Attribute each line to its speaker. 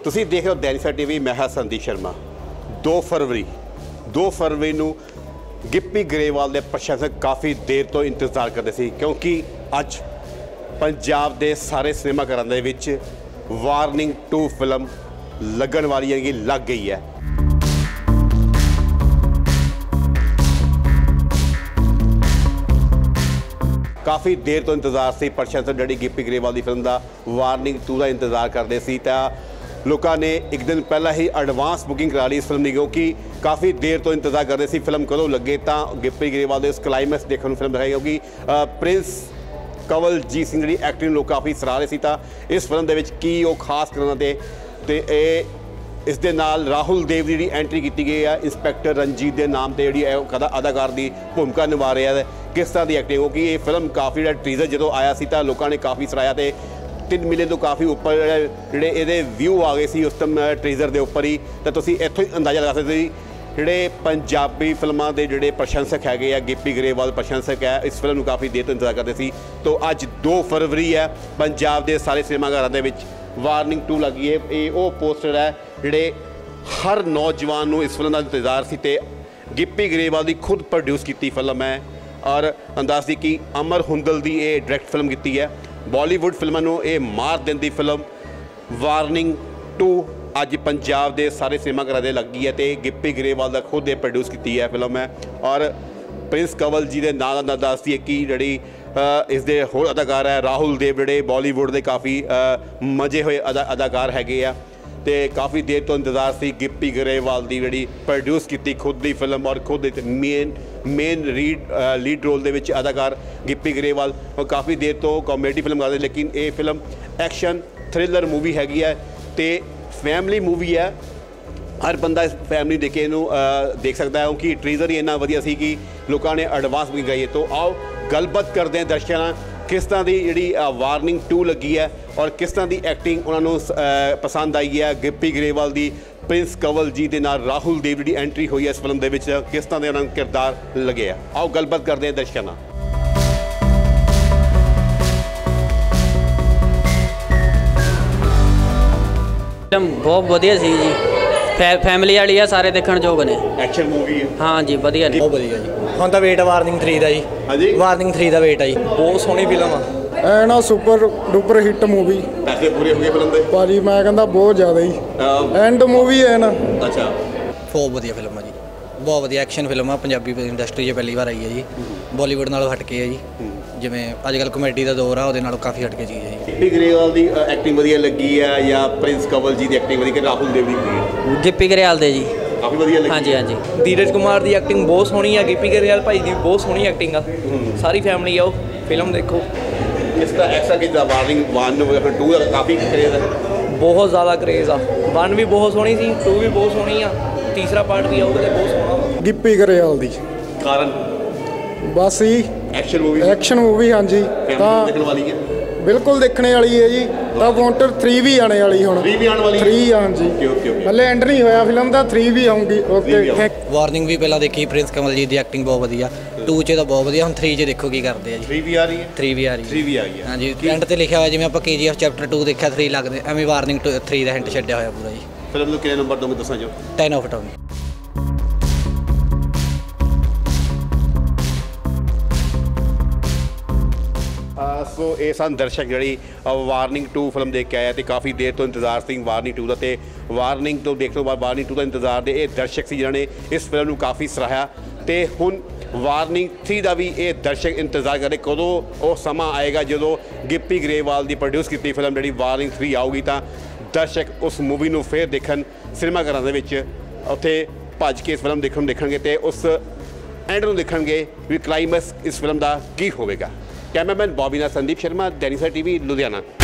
Speaker 1: ਤੁਸੀਂ ਦੇਖ ਰਹੇ ਹੋ ਦੈਨਿਕ ਟੀਵੀ। ਮੈਂ ਹਾਂ ਸੰਦੀਪ ਸ਼ਰਮਾ। 2 ਫਰਵਰੀ ਨੂੰ ਗਿੱਪੀ ਗਰੇਵਾਲ ਦੇ ਪ੍ਰਸ਼ੰਸਕ ਕਾफ़ी ਦੇਰ ਤੋਂ ਇੰਤਜ਼ਾਰ ਕਰਦੇ ਸੀ, ਕਿਉਂਕਿ ਅੱਜ ਪੰਜਾਬ ਦੇ ਸਾਰੇ ਸਿਨੇਮਾ ਘਰਾਂ ਦੇ ਵਿੱਚ ਵਾਰਨਿੰਗ 2 ਫਿਲਮ ਲੱਗਣ ਵਾਲੀ ਹੈਗੀ, ਲੱਗ ਗਈ ਹੈ। काफ़ी देर तो इंतजार से प्रशंसक जी ਗਿੱਪੀ ਗਰੇਵਾਲ की फिल्म का वार्निंग 2 का इंतजार करते सी। लोगों ने एक दिन पहला ही एडवांस बुकिंग करा ली इस फिल्म की, क्योंकि काफ़ी देर तो इंतजार करते सी फिल्म कदों लगे। तो ਗਿੱਪੀ गरੇਵਾल उस क्लाइमैक्स देखने फिल्म दिखाई, क्योंकि प्रिंस कंवलजीत सिंह जी एक्टिंग लोग काफ़ी सराह रहे सी। इस फिल्म के खास करना तो इस दे नाल राहुल देव की जी एंट्री की गई है, इंस्पैक्टर रंजीत के नाम से जी अदाकार की भूमिका निभा रहा है। किस तरह की एक्टिंग, क्योंकि ये फिल्म काफ़ी टीजर जो आया सी तो लोगों ने काफ़ी सराया। तो 3 मिलियन तो काफ़ी उपर जोड़े ये व्यू आ गए सी उस टाइम टीजर के उपर ही। तो तुम इतों ही अंदाजा लगा सकते जोड़े पंजाबी फिल्मों के जोड़े प्रशंसक है, ਗਿੱਪੀ गरੇਵਾल प्रशंसक है, इस फिल्म काफ़ी देर तो इंतजार करते सी। तो अज 2 फरवरी है, पंजाब के सारे सिनेमा घरों के वार्निंग 2 लगी है। ये वो पोस्टर है जोड़े हर नौजवान को इस फिल्म का इंतजार से। ਗਿੱਪੀ गरੇਵਾल की खुद प्रोड्यूस की फिल्म है और अंदाज दी कि अमर हुंदल की ये डायरैक्ट फिल्म की है। बॉलीवुड फिल्मों को ये मार देने फिल्म वार्निंग 2 अज पंजाब के सारे सिनेमा घर से लगी है। तो ਗਿੱਪੀ गरੇਵਾल का खुद ये प्रोड्यूस की है फिल्म है। और प्रिंस कंवल जी के नाम का दस दी कि जी इस दे होर अदाकार है राहुल देव जोड़े बॉलीवुड के काफ़ी मजे हुए अदाकार है। तो काफ़ी देर तो इंतजार से ਗਿੱਪੀ गरੇਵਾल की जी प्रोड्यूस की खुद की फिल्म और खुद मेन लीड रोल के अदाकार ਗਿੱਪੀ गरੇਵਾल और काफ़ी देर तो कॉमेडी फिल्म करते। लेकिन ये फिल्म एक्शन थ्रिलर मूवी हैगी है, तो फैमिली मूवी है। हर बंदा इस फैमिली देख के देख सकता है, क्योंकि ट्रीजर ही इन्ना वधिया सी कि लोगों ने एडवांस बुकिंग कराई है। तो आओ गलबात करते हैं दर्शकों किस तरह की जी वार्निंग 2 लगी है और किस तरह की एक्टिंग उन्होंने पसंद आई है। ਗਿੱਪੀ गरੇਵਾल की प्रिंस कंवल जी के नाल राहुल देव की एंट्री हुई है इस फिल्म के किस तरह के उन्होंने किरदार लगे है। आओ गलबात करते हैं दर्शकों नाल।
Speaker 2: बहुत वधिया सी जी, फैमिली वाली है, सारे देखण जोग ने।
Speaker 1: एक्शन मूवी है,
Speaker 2: हाँ जी वधिया ने,
Speaker 3: बहुत वधिया जी। ਹੁਣ ਤਾਂ ਵੇਟ ਵਾਰਨਿੰਗ 3 ਦਾ ਜੀ।
Speaker 1: ਹਾਂਜੀ
Speaker 3: ਵਾਰਨਿੰਗ 3 ਦਾ ਵੇਟ ਆ ਜੀ। ਬਹੁਤ ਸੋਹਣੀ ਫਿਲਮ ਆ,
Speaker 4: ਐ ਨਾ ਸੁਪਰ ਡੁਪਰ ਹਿੱਟ मूवी।
Speaker 1: पैसे पूरे हो गए फिल्म के
Speaker 4: ਭਾਜੀ ਮੈਂ ਕਹਿੰਦਾ ਬਹੁਤ ਜ਼ਿਆਦਾ ਹੀ ਐਂਡ मूवी ਹੈ ਨਾ।
Speaker 1: अच्छा
Speaker 3: ਬਹੁਤ ਵਧੀਆ ਫਿਲਮ ਆ ਜੀ, ਬਹੁਤ ਵਧੀਆ ਐਕਸ਼ਨ ਫਿਲਮ ਆ। ਪੰਜਾਬੀ ਇੰਡਸਟਰੀ 'ਚ ਪਹਿਲੀ ਵਾਰ ਆਈ ਹੈ ਜੀ, ਬਾਲੀਵੁੱਡ ਨਾਲੋਂ ਹਟ ਕੇ ਹੈ ਜੀ। ਜਿਵੇਂ ਅੱਜ ਕੱਲ੍ਹ ਕਮੇਡੀ ਦਾ ਦੌਰ ਆ, ਉਹਦੇ ਨਾਲੋਂ ਕਾਫੀ ਹਟ ਕੇ ਚੀਜ਼ ਹੈ ਜੀ।
Speaker 1: ਗਿੱਪੀ ਗਰੇਵਾਲ ਦੀ ਐਕਟਿੰਗ ਵਧੀਆ ਲੱਗੀ ਹੈ ਜਾਂ ਪ੍ਰਿੰਸ ਕੰਵਲ ਜੀ ਦੀ ਐਕਟਿੰਗ ਵਧੀਆ ਕਿ ਰਾਹੁਲ ਦੇਵ ਦੀ?
Speaker 2: ਗਿੱਪੀ ਗਰੇਵਾਲ ਦੇ ਜੀ
Speaker 1: ਕਾਫੀ ਵਧੀਆ ਲੱਗੀ।
Speaker 2: ਹਾਂਜੀ ਹਾਂਜੀ,
Speaker 5: ਧੀਰਜ ਕੁਮਾਰ ਦੀ ਐਕਟਿੰਗ ਬਹੁਤ ਸੋਹਣੀ ਆ, ਗਿੱਪੀ ਗਰੇਵਾਲ ਭਾਈ ਦੀ ਬਹੁਤ ਸੋਹਣੀ ਐਕਟਿੰਗ ਆ। ਸਾਰੀ ਫੈਮਿਲੀ ਆਓ ਫਿਲਮ ਦੇਖੋ।
Speaker 1: ਇਸ ਦਾ ਐਕਸਾ ਕਿ ਦਾ ਵਾਰਨਿੰਗ 1 ਫਿਰ 2 ਦਾ ਕਾਫੀ ਕਰੇਜ਼ ਹੈ,
Speaker 5: ਬਹੁਤ ਜ਼ਿਆਦਾ ਕਰੇਜ਼ ਆ। 1 ਵੀ ਬਹੁਤ ਸੋਹਣੀ ਸੀ, 2 ਵੀ ਬਹੁਤ ਸੋਹਣੀ ਆ, ਤੀਸਰਾ ਪਾਰਟ ਵੀ ਆਊਗਾ ਤੇ ਬਹੁਤ ਸੋਹਣਾ।
Speaker 4: ਗਿੱਪੀ ਗਰੇਵਾਲ ਦੀ
Speaker 1: ਕਾਰਨ
Speaker 4: ਬਸ ਹੀ
Speaker 1: एक्शन
Speaker 4: मूवी हाँ जी। ਤਾਂ
Speaker 1: देखने वाली है,
Speaker 4: ਬਿਲਕੁਲ ਦੇਖਣੇ ਵਾਲੀ ਹੈ ਜੀ। ਤਾਂ ਵਾਂਟਡ 3 ਵੀ ਆਣੇ ਵਾਲੀ ਹੁਣ।
Speaker 1: 3 भी आने वाली है।
Speaker 4: 3 हाँ जी,
Speaker 1: ओके
Speaker 4: ਹਲੇ ਐਂਡ ਨਹੀਂ ਹੋਇਆ ਫਿਲਮ ਦਾ, 3 ਵੀ ਆਉਂਗੀ। ਓਕੇ
Speaker 3: ਵਾਰਨਿੰਗ ਵੀ ਪਹਿਲਾਂ ਦੇਖੀ, ਪ੍ਰਿੰਸ ਕੰਵਲ ਜੀ ਦੀ ਐਕਟਿੰਗ ਬਹੁਤ ਵਧੀਆ। 2 'ਚ ਤਾਂ ਬਹੁਤ ਵਧੀਆ, ਹੁਣ 3 'ਚ ਦੇਖੋ ਕੀ ਕਰਦੇ ਆ ਜੀ।
Speaker 1: 3 भी आ रही है,
Speaker 3: 3 ਵੀ ਆ ਰਹੀ
Speaker 1: 3 भी आई है।
Speaker 3: ਹਾਂਜੀ, ਐਂਡ ਤੇ ਲਿਖਿਆ ਹੋਇਆ ਜਿਵੇਂ ਆਪਾਂ KGF ਚੈਪਟਰ 2 ਦੇਖਿਆ 3 ਲੱਗਦੇ, ਐਵੇਂ ਵਾਰਨਿੰਗ 3 ਦਾ ਹਿੰਟ ਛੱਡਿਆ ਹੋਇਆ ਪੂਰਾ ਜੀ।
Speaker 1: फिल्म को कितने नंबर दोगे दसा जो?
Speaker 3: 10 ਆਫ 10।
Speaker 1: सो ये सन दर्शक जी वार्निंग 2 फिल्म देख के आया तो काफ़ी देर तो इंतजार सी वार्निंग 2 का। तो वार्निंग तो देखने तो बाद वार्निंग 2 का इंतजार दे ये दर्शक से जिन्होंने इस फिल्म को काफ़ी सराहाया। तो हुण वार्निंग 3 का भी ये दर्शक इंतजार करे कदों वो समा आएगा जो ਗਿੱਪੀ गरੇਵਾल की प्रोड्यूस की फिल्म जी वार्निंग 3 आऊगी। तो दर्शक उस मूवी को फिर देखन सिनेमा घर के उत्थे भज के इस फिल्म देखणगे तो उस एंड में देखणगे भी क्लाइमैक्स इस फिल्म का की होगा। कैमरामैन बॉबी नाल संदीप शर्मा, दैनिक टीवी, लुधियाना।